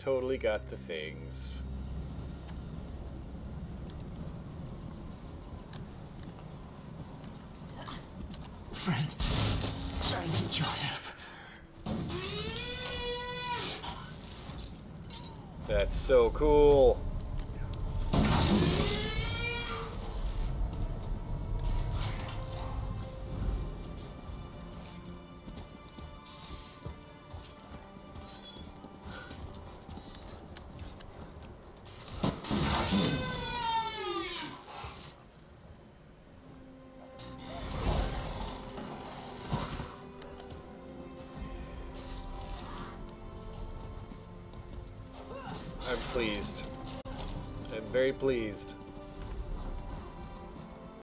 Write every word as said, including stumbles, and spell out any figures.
totally got the things. Friend, trying to triumph. That's so cool. I'm pleased. I'm very pleased.